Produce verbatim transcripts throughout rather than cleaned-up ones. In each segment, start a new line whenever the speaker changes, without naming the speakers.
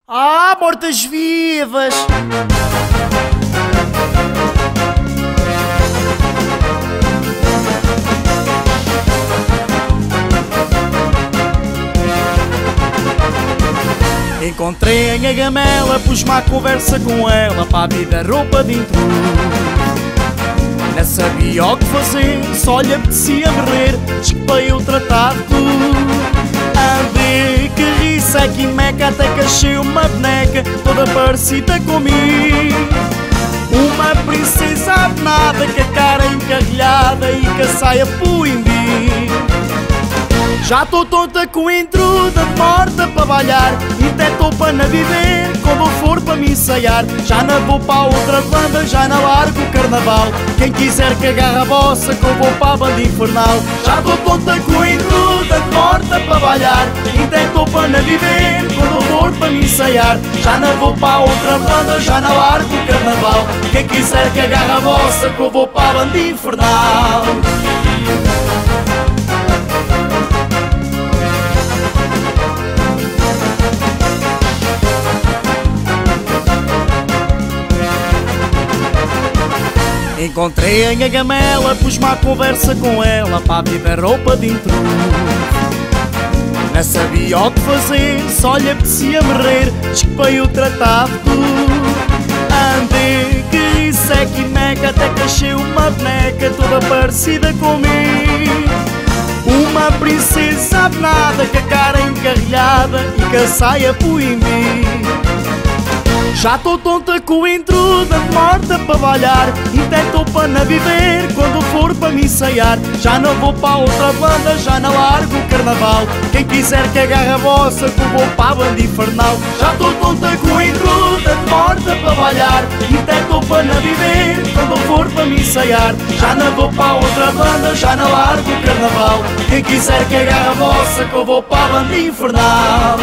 Ah, mortas-vivas! Encontrei a gamela, pus-me à conversa com ela, para a vida roupa de intruso. Não sabia o que fazer, só lhe apetecia morrer, despei o tratado. Andei que rissa, que meca, até que achei uma boneca toda parecida comigo. Uma princesa abenada, com a cara encarrilhada e com a saia puimbi. Já tô tonta com intruda, morta para balhar, e até tô para na viver quando for para me ensaiar. Já não vou para outra banda, já não largo o carnaval. Quem quiser que agarre a bossa, que eu vou para a banda infernal. Já tô tonta com intruda, morta para balhar, e até tô para na viver quando for para me ensaiar. Já não vou para outra banda, já não largo o carnaval. Quem quiser que agarre a bossa, que eu vou para a banda infernal. Encontrei a gamela, pus-me à conversa com ela, para a vida roupa de intruso. Não sabia o que fazer, só lhe apetecia morrer, despei o tratado. Andei que isso é que meca, até que achei uma boneca toda parecida comigo. Uma princesa abenada, com a cara encarrilhada e com a saia puimbi. Já tô tonta com intruda, morta para balhar, e até tô para na viver quando for para me ensaiar. Já não vou para outra banda, já não largo o carnaval. Quem quiser que agarre a bossa, que eu vou para a banda infernal. Já tô tonta com intruda, morta para balhar, e até tô para na viver quando for para me ensaiar. Já não vou para outra banda, já não largo o carnaval. Quem quiser que agarre a bossa, que eu vou para a banda infernal.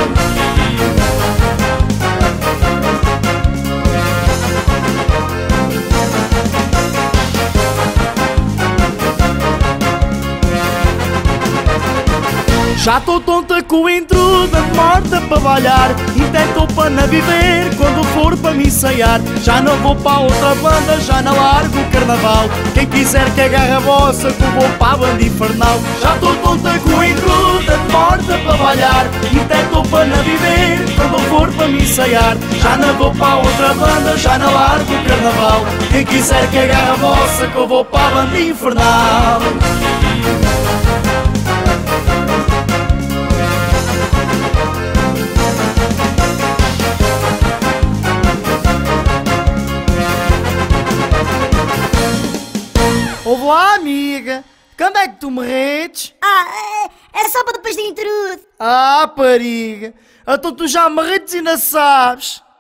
Já tô tonta com intruda, morta para balhar, e até tô para na viver quando for para me ensaiar. Já não vou para outra banda, já não largo o carnaval. Quem quiser que agarre a bossa, que eu vou para a banda infernal. Já tô tonta com intruda, morta para balhar, e até tô para na viver quando for para me ensaiar. Já não vou para outra banda, já não largo o carnaval. Quem quiser que agarre a bossa, que eu vou para a banda infernal. Ouve lá, amiga, quando é que tu me redes?
Ah, é, é só para depois de intrude.
Ah, pariga, então tu já me redes e não sabes.